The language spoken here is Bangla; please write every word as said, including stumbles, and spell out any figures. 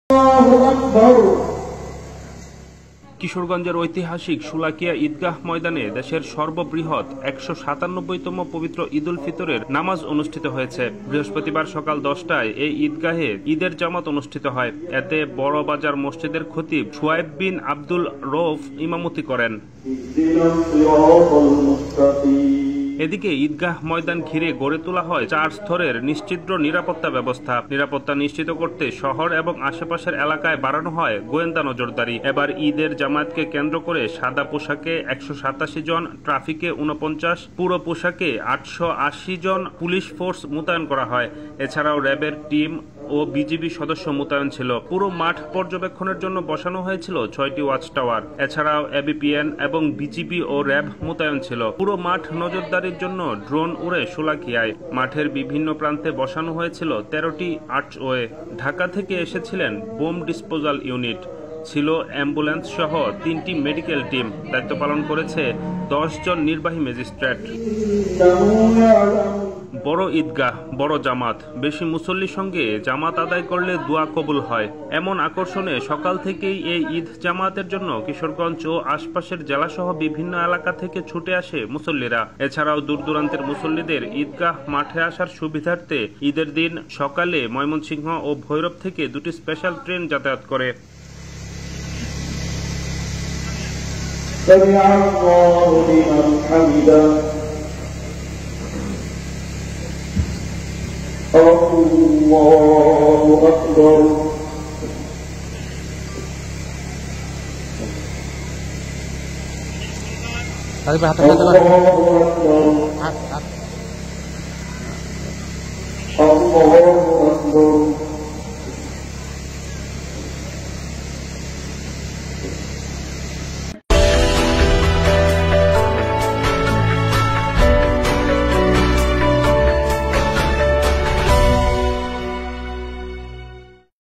কিশোরগঞ্জের ঐতিহাসিক শোলাকিয়া ঈদগাহ ময়দানে দেশের সর্ববৃহৎ একশো সাতানব্বইতম পবিত্র ঈদুল ফিতরের নামাজ অনুষ্ঠিত হয়েছে। বৃহস্পতিবার সকাল দশটায় এই ঈদগাহে ঈদের জামাত অনুষ্ঠিত হয়। এতে বড় বাজার মসজিদের খতিব শুয়াইব বিন আব্দুল রৌফ ইমামতি করেন। এদিকে ঈদগাহ ময়দান ঘিরে গড়ে তোলা হয় চার স্তরের নিশ্চিদ্র নিরাপত্তা ব্যবস্থা। নিরাপত্তা নিশ্চিত করতে শহর এবং আশেপাশের এলাকায় বাড়ানো হয় গোয়েন্দা নজরদারি। এবার ঈদের জামায়াতকে কেন্দ্র করে সাদা পোশাকে একশো সাতাশি জন, ট্রাফিকে উনপঞ্চাশ, পুরো পোশাকে আটশো আশি জন পুলিশ ফোর্স মোতায়েন করা হয়। এছাড়াও র্যাবের টিম ও বিজিবি সদস্য মোতায়েন ছিল। পুরো মাঠ পর্যবেক্ষণের জন্য বসানো হয়েছিল ছয়টি ওয়াচ টাওয়ার। এছাড়াও এবিপিএন এবং বিজিবি ও র্যাব মোতায়েন ছিল। পুরো মাঠ নজরদারির জন্য ড্রোন উড়ে শোলাকিয়ায়। মাঠের বিভিন্ন প্রান্তে বসানো হয়েছিল তেরোটি আর্চওয়ে। ঢাকা থেকে এসেছিলেন বোম ডিসপোজাল ইউনিট, ছিল অ্যাম্বুলেন্স সহ তিনটি মেডিকেল টিম। দায়িত্ব পালন করেছে দশ জন নির্বাহী ম্যাজিস্ট্রেট। বড় ঈদগাহ, বড় জামাত, বেশি মুসল্লির সঙ্গে জামাত আদায় করলে দোয়া কবুল হয়, এমন আকর্ষণে সকাল থেকেই এই ঈদ জামাতের জন্য কিশোরগঞ্জ ও আশপাশের জেলাসহ বিভিন্ন এলাকা থেকে ছুটে আসে মুসল্লিরা। এছাড়াও দূর দূরান্তের মুসল্লিদের ঈদগাহ মাঠে আসার সুবিধার্থে ঈদের দিন সকালে ময়মনসিংহ ও ভৈরব থেকে দুটি স্পেশাল ট্রেন যাতায়াত করে। سمع الله لمن حمده الله أكبر الله أكبر